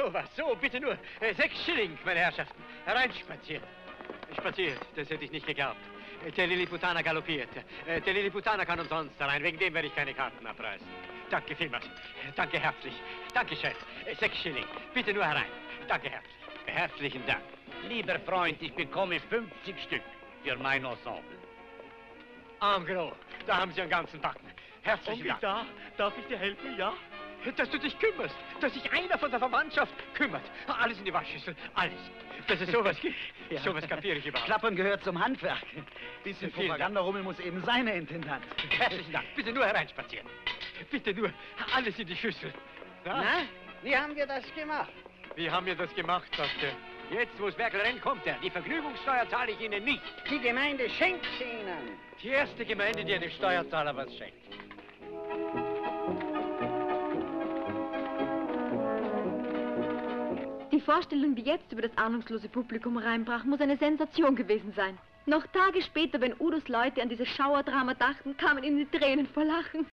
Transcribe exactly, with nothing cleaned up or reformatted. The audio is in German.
sowas, so, bitte nur. Äh, sechs Schilling, meine Herrschaften. Hereinspaziert. Spaziert, das hätte ich nicht geglaubt. Der Lilliputaner galoppiert. Der Lilliputaner kann umsonst rein, wegen dem werde ich keine Karten abreißen. Danke vielmals. Danke herzlich. Dankeschön. Sechs Schilling. Bitte nur herein. Danke herzlich. Herzlichen Dank. Lieber Freund, ich bekomme fünfzig Stück für mein Ensemble. En gros, da haben Sie einen ganzen Backen. Herzlichen Dank. Da, darf ich dir helfen, ja? Dass du dich kümmerst, dass sich einer von der Verwandtschaft kümmert. Alles in die Waschschüssel, alles. Dass es sowas gibt, ja. Sowas kapiere ich überhaupt. Klappern gehört zum Handwerk. Bisschen Propagandarummel muss eben sein, Herr Intendant. Herzlichen Dank. Bitte nur hereinspazieren. Bitte nur alles in die Schüssel. Na, Na wie haben wir das gemacht? Wie haben wir das gemacht, Doktor? Jetzt, wo es Werkel rennt, kommt er. Die Vergnügungssteuer zahle ich Ihnen nicht. Die Gemeinde schenkt sie Ihnen. Die erste Gemeinde, die einem Steuerzahler was schenkt. Die Vorstellung, die jetzt über das ahnungslose Publikum reinbrach, muss eine Sensation gewesen sein. Noch Tage später, wenn Udos Leute an dieses Schauerdrama dachten, kamen ihnen die Tränen vor Lachen.